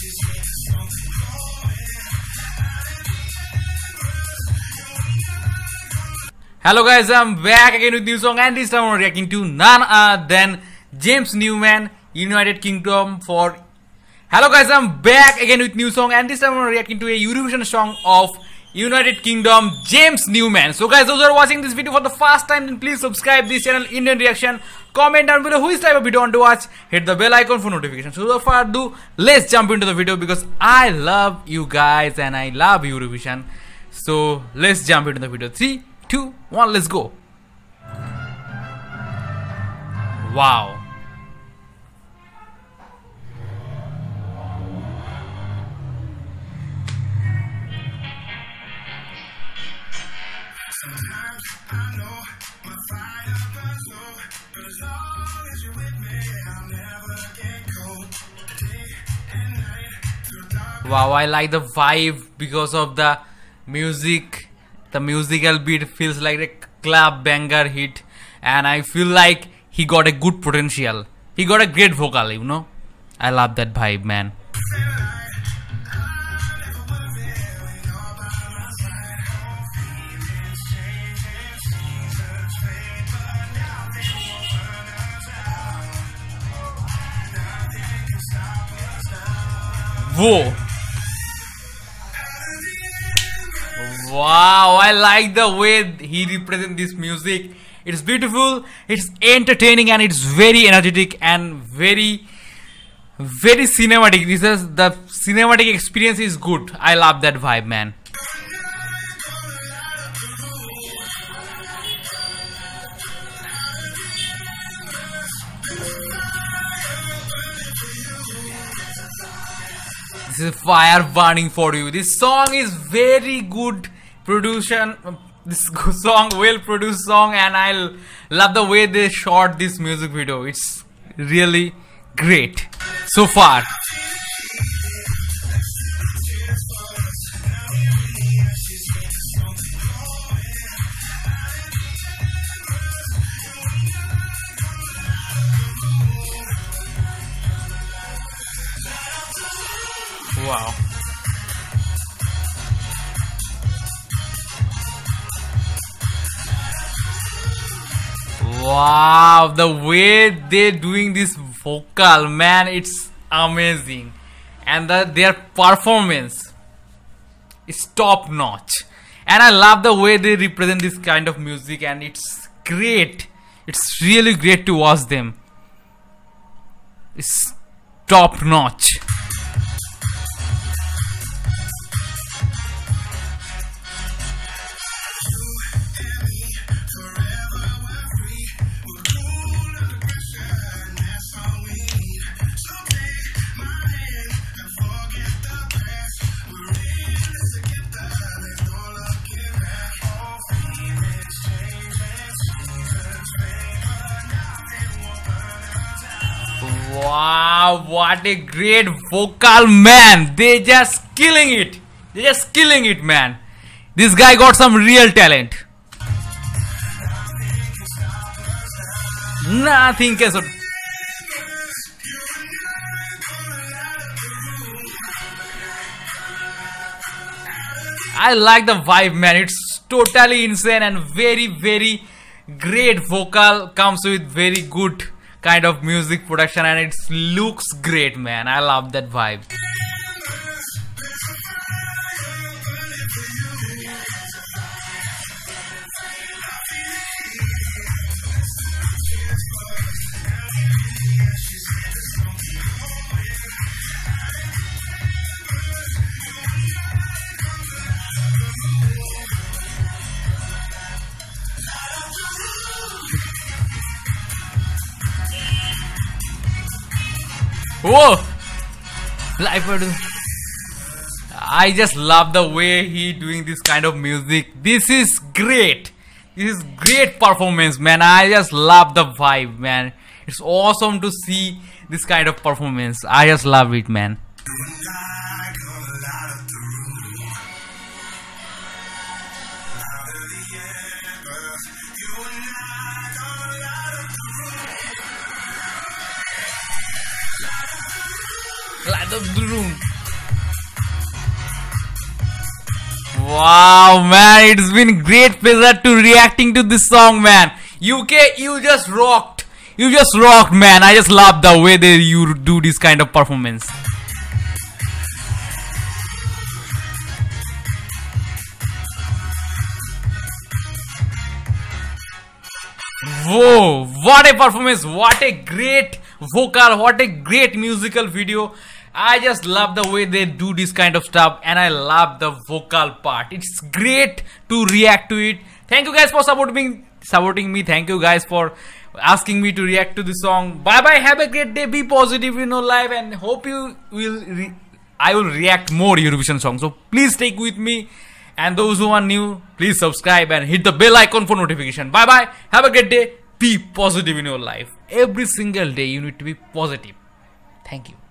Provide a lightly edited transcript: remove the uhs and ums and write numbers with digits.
Hello guys, I'm back again with new song, and this time I'm reacting to none other than James Newman, United Kingdom for. Hello guys, I'm back again with new song, and this time I'm reacting to a Eurovision song of United Kingdom, James Newman. So guys, those who are watching this video for the first time, then please subscribe this channel, Indian Reaction. Comment down below which type of video you want to watch. Hit the bell icon for notifications. So without further ado, let's jump into the video because I love you guys and I love Eurovision. So let's jump into the video. 3, 2, 1, let's go. Wow. Sometimes I know my fire burns low, but as long as you're with me, I'll never get cold. Day and night. Wow, I like the vibe because of the music. The musical beat feels like a club banger hit, and I feel like he got a good potential. He got a great vocal, you know. I love that vibe, man. Whoa. Wow, I like the way he represents this music. It's beautiful, it's entertaining, and it's very energetic and very cinematic. This is the cinematic experience is good. I love that vibe, man. This is fire burning for you. This song is very good production. This song, well produced song, and I love the way they shot this music video. It's really great so far. Wow. Wow, the way they're doing this vocal, man, it's amazing. And their performance is top notch. And I love the way they represent this kind of music, and it's great. It's really great to watch them. It's top notch. Wow, what a great vocal, man. They just killing it. They just killing it, man. This guy got some real talent. Nothing can stop. I like the vibe, man. It's totally insane and very great vocal. Comes with very good kind of music production, and it looks great, man. I love that vibe. Whoa! I just love the way he doing this kind of music. This is great. This is great performance, man. I just love the vibe, man. It's awesome to see this kind of performance. I just love it, man. Light up the room. Wow, man, it's been great pleasure to reacting to this song, man. UK, you just rocked. You just rocked, man. I just love the way you do this kind of performance. Whoa, what a performance, what a great vocal, what a great musical video. I just love the way they do this kind of stuff, and I love the vocal part. It's great to react to it. Thank you guys for supporting me. Thank you guys for asking me to react to the song. Bye bye, have a great day, be positive in your life, and hope you will I will react more Eurovision songs. So please stick with me. And those who are new, please subscribe and hit the bell icon for notification. Bye bye. Have a great day. Be positive in your life. Every single day you need to be positive. Thank you.